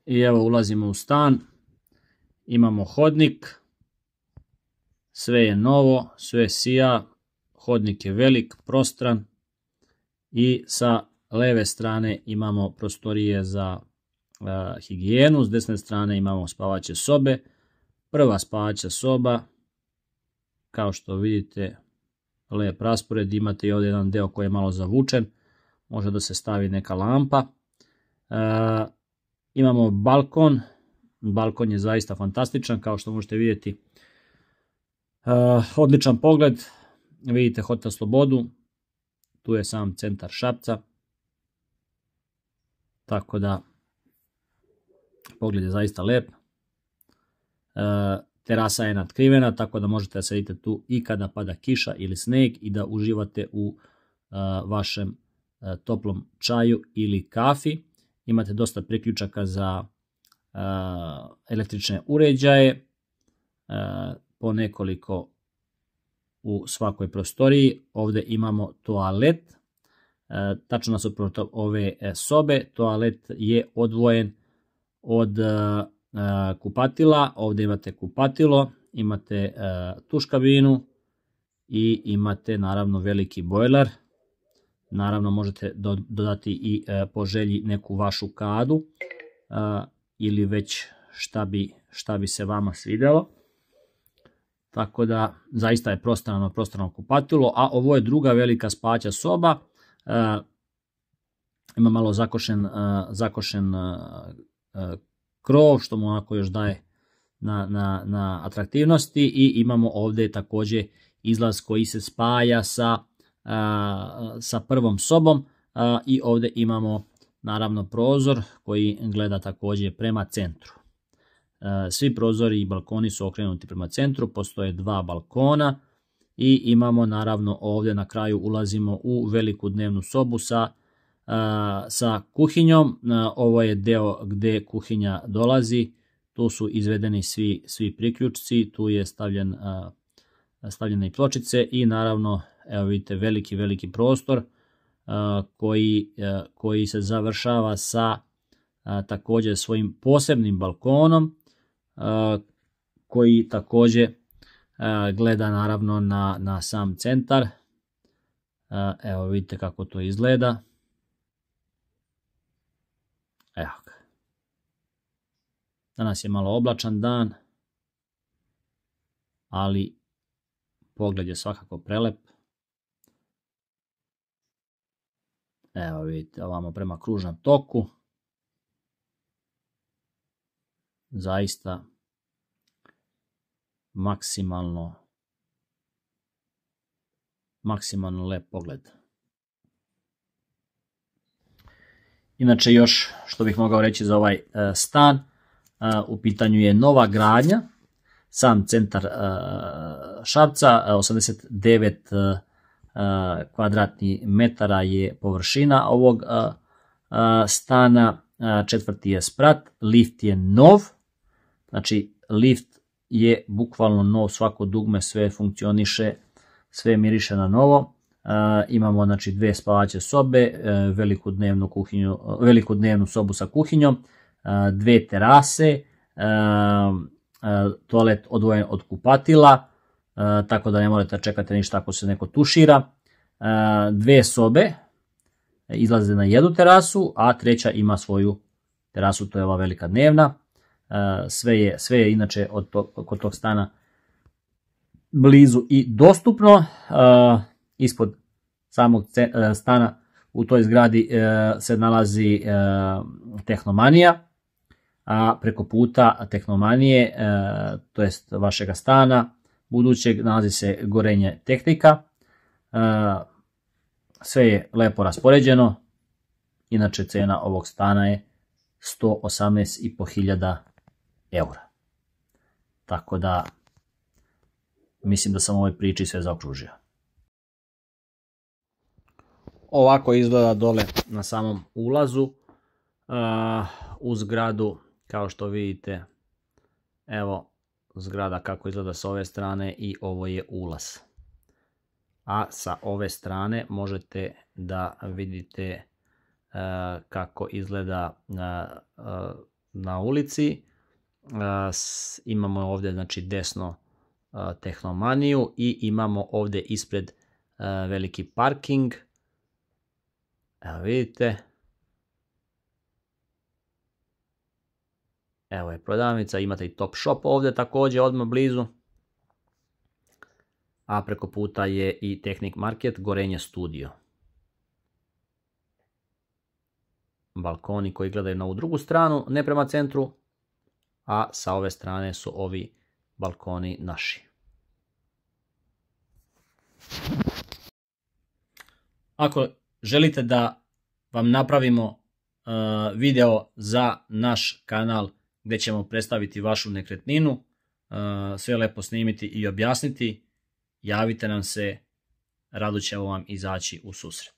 I evo ulazimo u stan, imamo hodnik, sve je novo, sve sija, hodnik je velik, prostran i sa leve strane imamo prostorije za higijenu, s desne strane imamo spavaće sobe. Prva spavaća soba, kao što vidite, lep raspored, imate i ovdje jedan deo koji je malo zavučen, može da se stavi neka lampa. Imamo balkon, balkon je zaista fantastičan, kao što možete vidjeti. Odličan pogled, vidite Hotel Slobodu, tu je sam centar Šapca, tako da pogled je zaista lep. Terasa je natkrivena, tako da možete da sedite tu i kada pada kiša ili sneg i da uživate u vašem toplom čaju ili kafi. Imate dosta priključaka za električne uređaje, po nekoliko u svakoj prostoriji. Ovdje imamo toalet, tačno nasuprot ove sobe. Toalet je odvojen od kupatila. Ovdje imate kupatilo, imate tuš kabinu i imate naravno veliki bojler. Naravno možete dodati i po želji neku vašu kadu ili već šta bi se vama svidjelo. Tako da zaista je prostrano kupatilo, a ovo je druga velika spavaća soba. Ima malo zakošen krov, što mu onako još daje na atraktivnosti, i imamo ovdje također izlaz koji se spaja sa prvom sobom, i ovdje imamo naravno prozor koji gleda također prema centru. Svi prozori i balkoni su okrenuti prema centru, postoje dva balkona i imamo naravno ovdje na kraju ulazimo u veliku dnevnu sobu sa kuhinjom. Ovo je deo gdje kuhinja dolazi, tu su izvedeni svi priključci, tu je stavljene i pločice i naravno evo vidite veliki prostor koji se završava sa također svojim posebnim balkonom koji također gleda naravno na sam centar. Evo vidite kako to izgleda. Evo ga. Danas je malo oblačan dan, ali pogled je svakako prelep. Evo vidite ovamo prema kružnom toku. Zaista maksimalno lep pogled. Inače još što bih mogao reći za ovaj stan, u pitanju je nova gradnja. Sam centar Šapca, 89 kvadratnih metara je površina ovog stana, četvrti je sprat, lift je nov, znači lift je bukvalno nov, svako dugme, sve funkcioniše, sve miriše na novo. Imamo znači dve spavaće sobe, veliku dnevnu sobu sa kuhinjom, dve terase, toalet odvojen od kupatila, tako da ne morate čekati ništa ako se neko tušira. Dve sobe izlaze na jednu terasu, a treća ima svoju terasu, to je ova velika dnevna. Sve je inače kod tog stana blizu i dostupno. Ispod samog stana u toj zgradi se nalazi Tehnomanija, a preko puta Tehnomanije, to jest vašega stana budućeg, nalazi se Gorenje Tehnika. Sve je lepo raspoređeno, inače cena ovog stana je 118.500 eura. Tako da mislim da sam u ovoj priči sve zaokružio. Ovako izgleda dole na samom ulazu u zgradu, kao što vidite. Evo zgrada kako izgleda s ove strane i ovo je ulaz. A sa ove strane možete da vidite kako izgleda na ulici. Imamo ovdje znači desno Tehnomaniju i imamo ovdje ispred veliki parking. Evo vidite. Evo je prodavnica, imate i Top Shop ovdje također odmah blizu. A preko puta je i Tehnik Market, Gorenje Studio. Balkoni koji gledaju na ovu drugu stranu, ne prema centru, a sa ove strane su ovi balkoni naši. Ako želite da vam napravimo video za naš kanal gdje ćemo predstaviti vašu nekretninu, sve lepo snimiti i objasniti, javite nam se, rado ćemo vam izaći u susret.